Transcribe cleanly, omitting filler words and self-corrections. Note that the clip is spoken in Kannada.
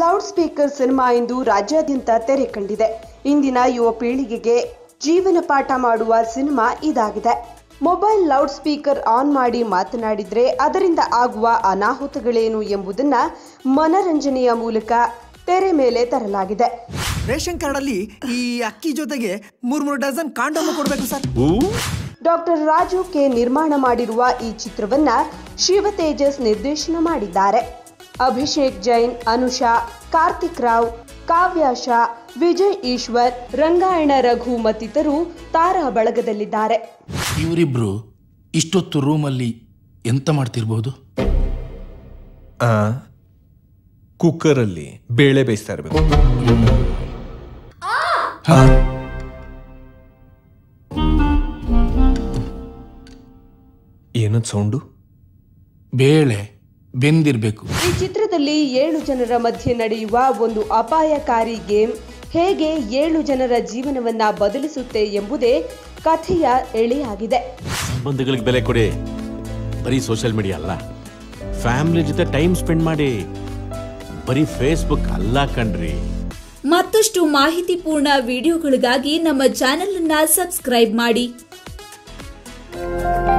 ಲೌಡ್ ಸ್ಪೀಕರ್ ಸಿನಿಮಾ ಇಂದು ರಾಜ್ಯಾದ್ಯಂತ ತೆರೆ ಕಂಡಿದೆ. ಇಂದಿನ ಯುವ ಪೀಳಿಗೆಗೆ ಜೀವನ ಪಾಠ ಮಾಡುವ ಸಿನಿಮಾ ಇದಾಗಿದೆ. ಮೊಬೈಲ್ ಲೌಡ್ ಸ್ಪೀಕರ್ ಆನ್ ಮಾಡಿ ಮಾತನಾಡಿದ್ರೆ ಅದರಿಂದ ಆಗುವ ಅನಾಹುತಗಳೇನು ಎಂಬುದನ್ನ ಮನರಂಜನೆಯ ಮೂಲಕ ತೆರೆ ಮೇಲೆ ತರಲಾಗಿದೆ. ರೇಷನ್ ಕಾರ್ಡ್ ಅಲ್ಲಿ ಈ ಅಕ್ಕಿ ಜೊತೆಗೆ 3 ಡಜನ್ ಕಾಂಡೋಮ್ ಕೊಡಬೇಕು ಸರ್. ಡಾಕ್ಟರ್ ರಾಜು ಕೆ ನಿರ್ಮಾಣ ಮಾಡಿರುವ ಈ ಚಿತ್ರವನ್ನ ಶಿವತೇಜಸ್ ನಿರ್ದೇಶನ ಮಾಡಿದ್ದಾರೆ. ಅಭಿಷೇಕ್ ಜೈನ್, ಅನುಷಾ, ಕಾರ್ತಿಕ್ ರಾವ್, ಕಾವ್ಯಾಶಾ, ವಿಜಯ್ ಈಶ್ವರ್, ರಂಗಾಯಣ ರಘು ಮತ್ತಿತರರು ತಾರಾ ಬಳಗದಲ್ಲಿದ್ದಾರೆ. ಇವರಿಬ್ರು ಇಷ್ಟೊತ್ತು ರೂಮಲ್ಲಿ ಎಂತ ಮಾಡ್ತಿರ್ಬಹುದು? ಕುಕ್ಕರಲ್ಲಿ ಬೇಳೆ ಬೇಯಿಸ್ತಾ ಇರಬೇಕು. ಏನದು ಸೌಂಡು? ಬೇಳೆ ಬೆಂದಿರ್ಬೇಕು. ಈ ಚಿತ್ರದಲ್ಲಿ 7 ಜನರ ಮಧ್ಯೆ ನಡೆಯುವ ಒಂದು ಅಪಾಯಕಾರಿ ಗೇಮ್ ಹೇಗೆ 7 ಜನರ ಜೀವನವನ್ನ ಬದಲಿಸುತ್ತೆ ಎಂಬುದೇ ಕಥೆಯ ಎಳೆಯಾಗಿದೆ. ಸಂಬಂಧಗಳಿಗೆ ಬೆಲೆ ಕೊಡಿ, ಬರೀ ಸೋಷಿಯಲ್ ಮೀಡಿಯಾ ಅಲ್ಲ, ಫ್ಯಾಮಿಲಿ ಜೊತೆ ಟೈಮ್ ಸ್ಪೆಂಡ್ ಮಾಡಿ, ಬರೀ ಫೇಸ್ಬುಕ್ ಅಲ್ಲ ಕಣ್ರಿ. ಮತ್ತಷ್ಟು ಮಾಹಿತಿಪೂರ್ಣ ವಿಡಿಯೋಗಳಿಗಾಗಿ ನಮ್ಮ ಚಾನೆಲ್ ಅನ್ನ ಸಬ್ಸ್ಕ್ರೈಬ್ ಮಾಡಿ.